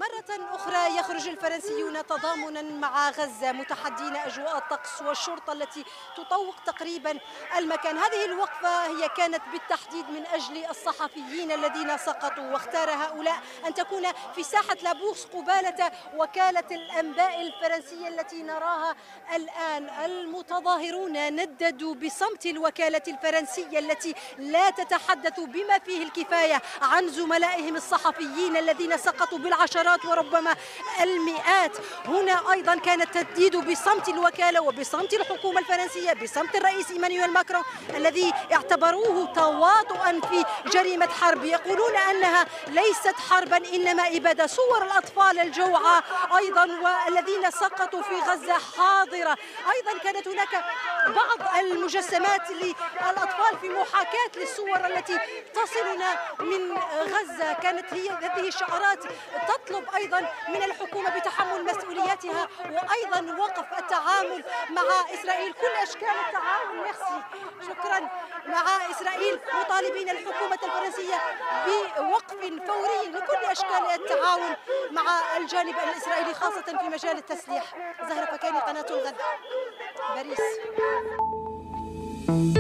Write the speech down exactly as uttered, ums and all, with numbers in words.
مرة أخرى يخرج الفرنسيون تضامنا مع غزة متحدين أجواء الطقس والشرطة التي تطوق تقريبا المكان. هذه الوقفة هي كانت بالتحديد من أجل الصحفيين الذين سقطوا، واختار هؤلاء أن تكون في ساحة لابورس قبالة وكالة الأنباء الفرنسية التي نراها الآن. المتظاهرون نددوا بصمت الوكالة الفرنسية التي لا تتحدث بما فيه الكفاية عن زملائهم الصحفيين الذين سقطوا بالعشرات وربما المئات. هنا أيضا كان التنديد بصمت الوكالة وبصمت الحكومة الفرنسية، بصمت الرئيس إيمانويل ماكرون الذي اعتبروه تواطؤا في جريمة حرب. يقولون أنها ليست حربا إنما إبادة. صور الأطفال الجوعى أيضا والذين سقطوا في غزة حاضرة. أيضا كانت هناك بعض المجسمات للأطفال في محاكاة للصور التي تصلنا من غزة. كانت هي هذه الشعارات تطلب أيضا من الحكومة بتحمل مسؤولياتها وأيضا وقف التعامل مع إسرائيل، كل أشكال التعاون. ميرسي، شكرا. مع إسرائيل مطالبين الحكومة الفرنسية بوقف فوري لكل أشكال التعاون مع الجانب الإسرائيلي خاصة في مجال التسليح. زهرة فكاني، قناة الغد، باريس.